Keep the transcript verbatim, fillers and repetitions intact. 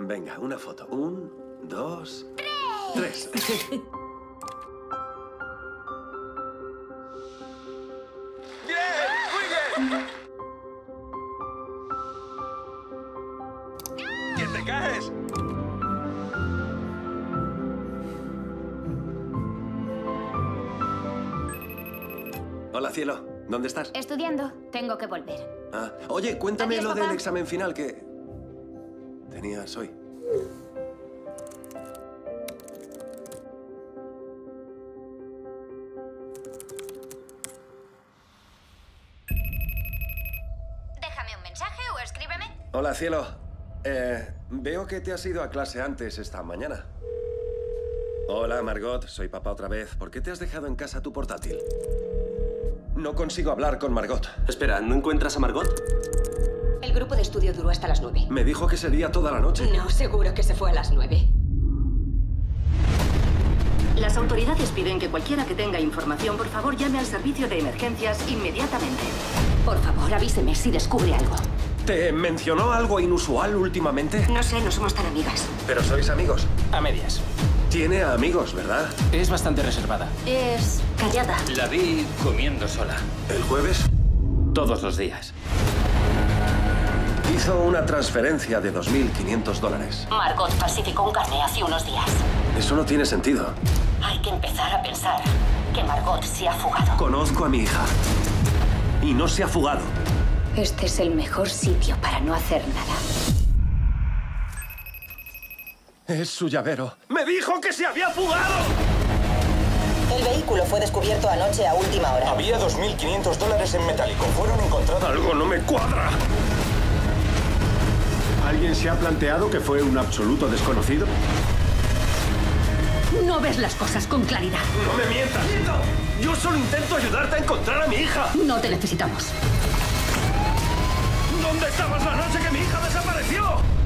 Venga, una foto. Un, dos, tres. tres. ¡Bien! ¡Muy bien! ¿Quién te caes? Hola, cielo. ¿Dónde estás? Estudiando. Tengo que volver. Ah, oye, cuéntame Adiós, lo papá. del examen final que tenías hoy. Déjame un mensaje o escríbeme. Hola, cielo. Eh, veo que te has ido a clase antes esta mañana. Hola, Margot. Soy papá otra vez. ¿Por qué te has dejado en casa tu portátil? No consigo hablar con Margot. Espera, ¿no encuentras a Margot? El grupo de estudio duró hasta las nueve. Me dijo que sería toda la noche. No, seguro que se fue a las nueve. Las autoridades piden que cualquiera que tenga información, por favor, llame al servicio de emergencias inmediatamente. Por favor, avíseme si descubre algo. ¿Te mencionó algo inusual últimamente? No sé, no somos tan amigas. Pero sois amigos. A medias. Tiene amigos, ¿verdad? Es bastante reservada. Es callada. La vi comiendo sola. ¿El jueves? Todos los días. Hizo una transferencia de dos mil quinientos dólares. Margot falsificó un carné hace unos días. Eso no tiene sentido. Hay que empezar a pensar que Margot se ha fugado. Conozco a mi hija. Y no se ha fugado. Este es el mejor sitio para no hacer nada. Es su llavero. ¡Me dijo que se había fugado! El vehículo fue descubierto anoche a última hora. Había dos mil quinientos dólares en metálico. Fueron encontrados. Algo no me cuadra. ¿Alguien se ha planteado que fue un absoluto desconocido? No ves las cosas con claridad. ¡No me mientas! Yo solo intento ayudarte a encontrar a mi hija. No te necesitamos. ¿Dónde estabas la noche que mi hija desapareció?